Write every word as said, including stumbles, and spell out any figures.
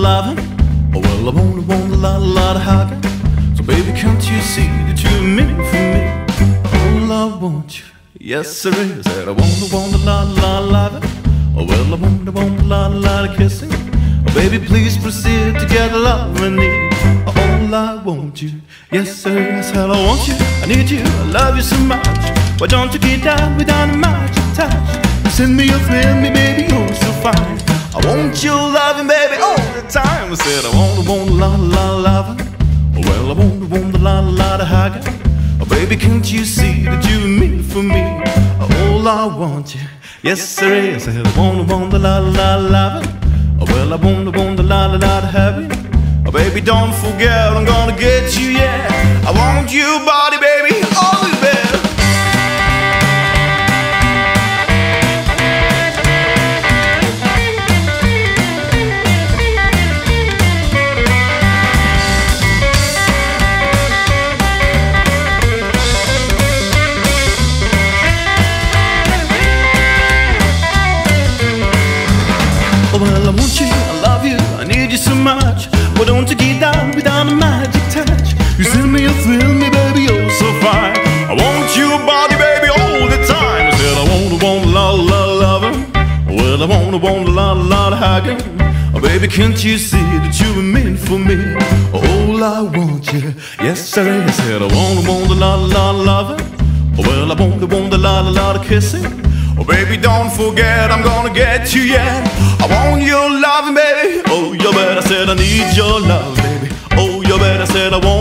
loving. Oh, well, I want, I want a lot, a lot of hugging. So baby, can't you see that you're meant for me? Oh, I want you, yes there is. Said I want, I want a lot, a lot of loving. Oh, well, I want, I want a lot, a lot of kissing. Oh, baby, please proceed to get the love I need. Oh, I want you, yes sir, I said I want you, I need you, I love you so much. Why don't you get down without a magic touch? You send me a thrill, me baby, you're so fine. I want your loving, baby, all the time. I said I want, I want a lot, a lot of loving. Oh, well, I want, I want a lot, a lot of hugging. Oh, baby, can't you see that you're meant for me? Oh, I want you, yes sir, I said I want, I want a lot, a lot of loving. Oh, well, I want, I want a lot, a lot of having. Oh, baby, don't forget, I'm gonna get you, yeah. I want you, body, baby, always better. Oh, well, I want you, I love you, I need you so much. Why don't you get down without a magic touch? You send me a thrill, me baby, oh so fine. I want you, body, baby, all the time. I said I want, I want a lot, a lot of loving. Well, I want, I want a lot, a lot of hugging. Oh, baby, can't you see that you were meant for me? Oh, I want you, yes sir. I said I want, I want a lot, a lot of loving. Oh, well, I want, I want a lot, a lot of kissing. Oh, baby, don't forget, I'm gonna get you, yeah. I want your loving, baby. Oh, you bet I said I need your love, baby. Oh, you bet I said I want